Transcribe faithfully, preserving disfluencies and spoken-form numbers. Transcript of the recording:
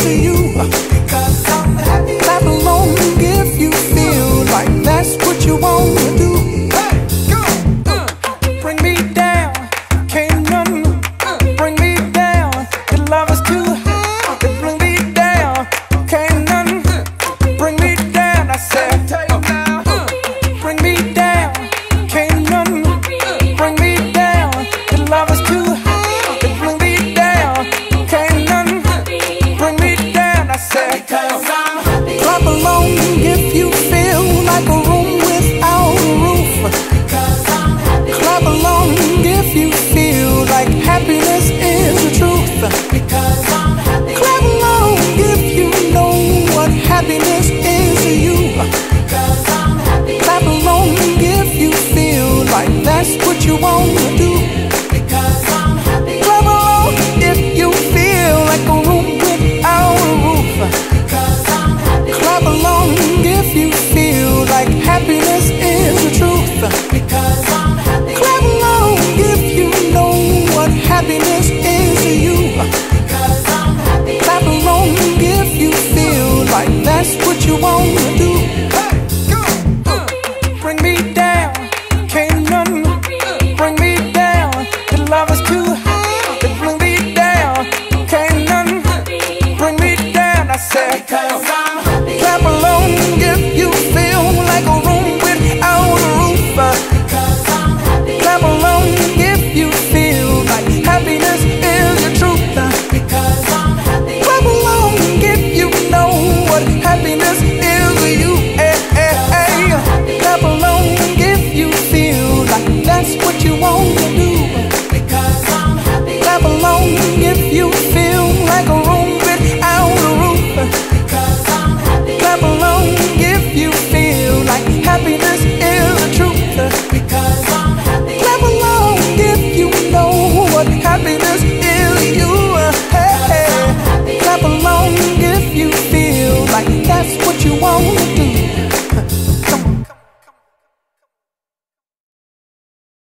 into you. Because I'm happy. Clap along if you feel like that's what you wanna do. Hey, go, uh, bring me down, can't none bring me down. Your love is too high to bring me down, can't none bring me down. I said, uh, bring me down, can't none bring me down. Your love is too high to bring me down, can't none bring me down. I said, clap along if you feel like a room without a roof. Clap along if you feel like happiness is the truth. Clap along if you know what happiness is to you. Clap along if you feel like that's what you wanna do. Clap along if you feel like a room without a roof. Clap along if you feel like happiness is the truth. Clap along if you know what happiness is to you. Clap along if you feel like that's what you wanna do. Hey, go, uh, bring me down, can't none bring me down. Your love is too high to bring me down, can't none bring me down. I said, clap along.